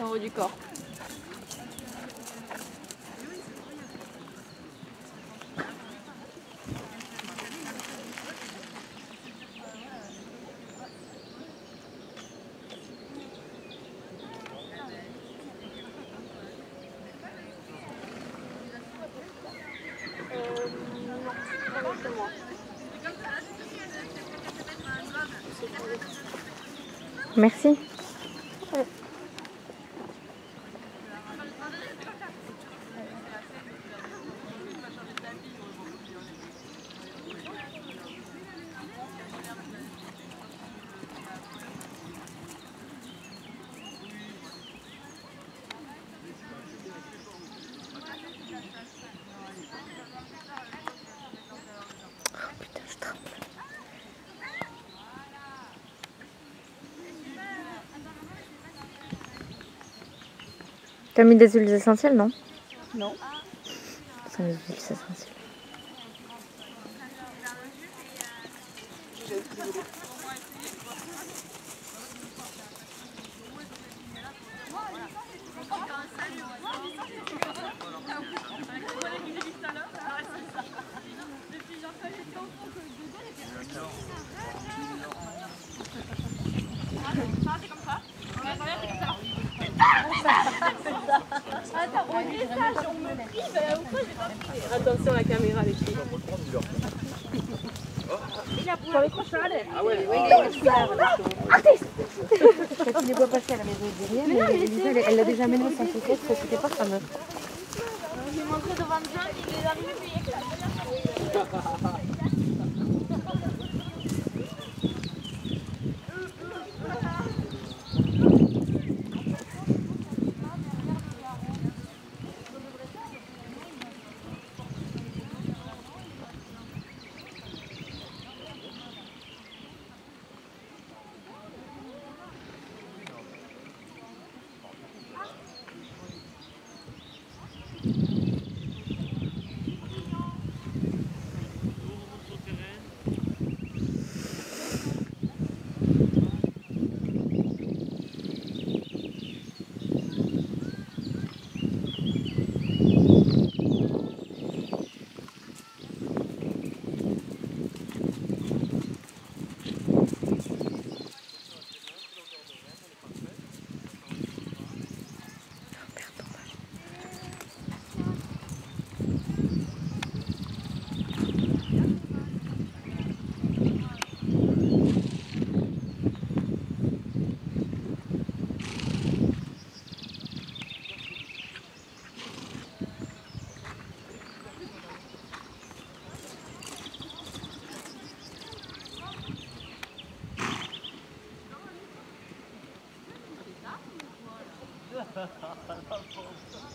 en haut du corps. Merci. T'as mis des huiles essentielles, non? Non. C'est des huiles essentielles. Attention à la caméra, les filles. Pour les prochains, allez. Ah ouais, Quand tu les vois passer à la maison, il dit rien, mais Elisa, elle l'a déjà mené sans souffler, c'était pas sa meuf. J'ai montré devant John, il est arrivé, puis il éclate. La pauvre.